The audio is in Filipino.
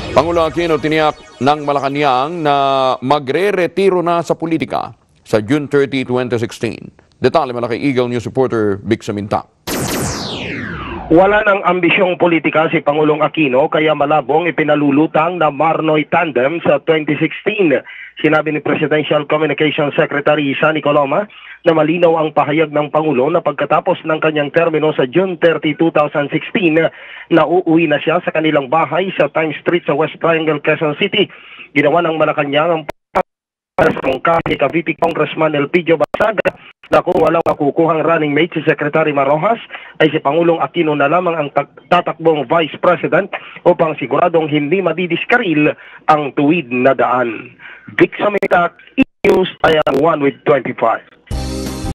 Pangulo Aquino tiniyak ng Malacanang na magre-retiro na sa politika sa June 30, 2016. Detalye mula kay Eagle News reporter Vic Saminta. Wala ng ambisyong politika si Pangulong Aquino kaya malabong ipinalulutang na Marnoy tandem sa 2016. Sinabi ni Presidential Communications Secretary Sonny Coloma na malinaw ang pahayag ng Pangulo na pagkatapos ng kanyang termino sa June 30, 2016 na uuwi na siya sa kanilang bahay sa Times Street sa West Triangle, Quezon City. Ginawa ng Malacanang ang kay VP Congressman Elpidio Basaga na kung walang makukuhang running mate si Secretary Mar Roxas ay si Pangulong Aquino na lamang ang tatakbong Vice President upang siguradong hindi madidiskaril ang tuwid na daan. Vic Saminta, News, I am 1 with 25.